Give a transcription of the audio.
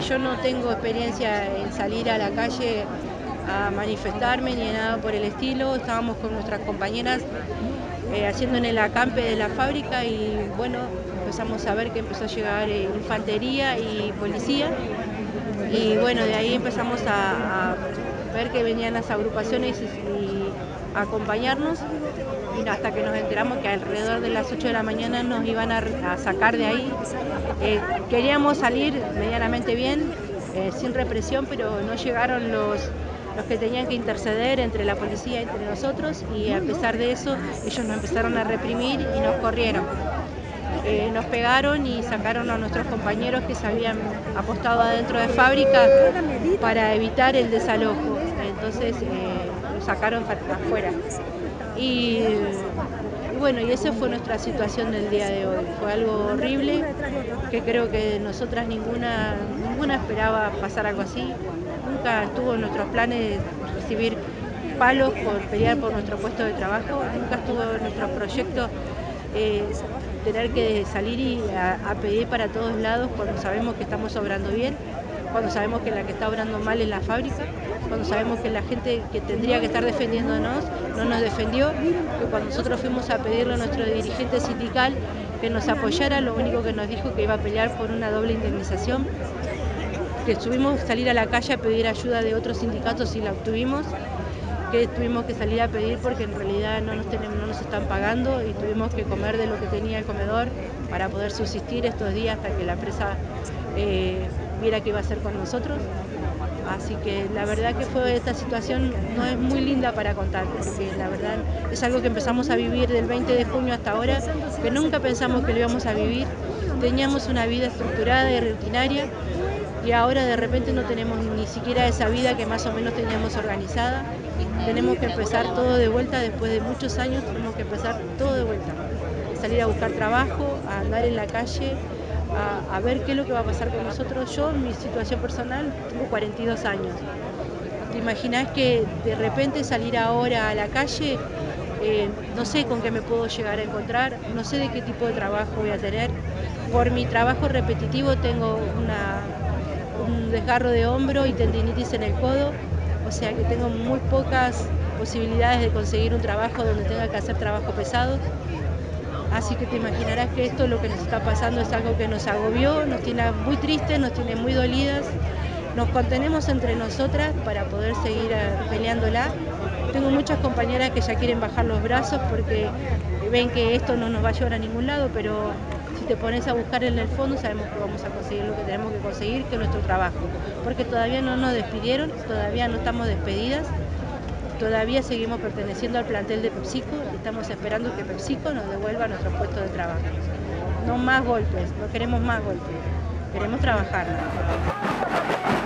yo no tengo experiencia en salir a la calle a manifestarme ni nada por el estilo. Estábamos con nuestras compañeras haciendo en el acampe de la fábrica y bueno, empezamos a ver que empezó a llegar infantería y policía y bueno, de ahí empezamos a ver que venían las agrupaciones y a acompañarnos y hasta que nos enteramos que alrededor de las 8 de la mañana nos iban a sacar de ahí. Queríamos salir medianamente bien, sin represión, pero no llegaron los que tenían que interceder entre la policía y entre nosotros, y a pesar de eso ellos nos empezaron a reprimir y nos corrieron. Nos pegaron y sacaron a nuestros compañeros que se habían apostado adentro de fábrica para evitar el desalojo. Entonces los sacaron afuera. Y bueno, y esa fue nuestra situación del día de hoy. Fue algo horrible, que creo que nosotras ninguna esperaba pasar algo así. Nunca estuvo en nuestros planes recibir palos por pelear por nuestro puesto de trabajo. Nunca estuvo en nuestro proyecto tener que salir a pedir para todos lados cuando sabemos que estamos obrando bien, cuando sabemos que la que está obrando mal es la fábrica, cuando sabemos que la gente que tendría que estar defendiéndonos no nos defendió, que cuando nosotros fuimos a pedirle a nuestro dirigente sindical que nos apoyara, lo único que nos dijo que iba a pelear por una doble indemnización, que tuvimos que salir a la calle a pedir ayuda de otros sindicatos y la obtuvimos, que tuvimos que salir a pedir porque en realidad no nos están pagando y tuvimos que comer de lo que tenía el comedor para poder subsistir estos días hasta que la empresa viera qué iba a hacer con nosotros. Así que la verdad que esta situación no es muy linda para contar, porque la verdad es algo que empezamos a vivir del 20 de junio hasta ahora, que nunca pensamos que lo íbamos a vivir. Teníamos una vida estructurada y rutinaria y ahora de repente no tenemos ni siquiera esa vida que más o menos teníamos organizada. Tenemos que empezar todo de vuelta, después de muchos años tenemos que empezar todo de vuelta. Salir a buscar trabajo, a andar en la calle, a ver qué es lo que va a pasar con nosotros. Yo, en mi situación personal, tengo 42 años. ¿Te imaginás que de repente salir ahora a la calle, no sé con qué me puedo llegar a encontrar, no sé de qué tipo de trabajo voy a tener? Por mi trabajo repetitivo tengo un desgarro de hombro y tendinitis en el codo, o sea que tengo muy pocas posibilidades de conseguir un trabajo donde tenga que hacer trabajo pesado. Así que te imaginarás que esto, lo que nos está pasando, es algo que nos agobió, nos tiene muy tristes, nos tiene muy dolidas. Nos contenemos entre nosotras para poder seguir peleándola. Tengo muchas compañeras que ya quieren bajar los brazos porque ven que esto no nos va a llevar a ningún lado, pero si te pones a buscar en el fondo sabemos que vamos a conseguir lo que tenemos que conseguir, que es nuestro trabajo. Porque todavía no nos despidieron, todavía no estamos despedidas. Todavía seguimos perteneciendo al plantel de PepsiCo y estamos esperando que PepsiCo nos devuelva nuestro puesto de trabajo. No más golpes, no queremos más golpes, queremos trabajar.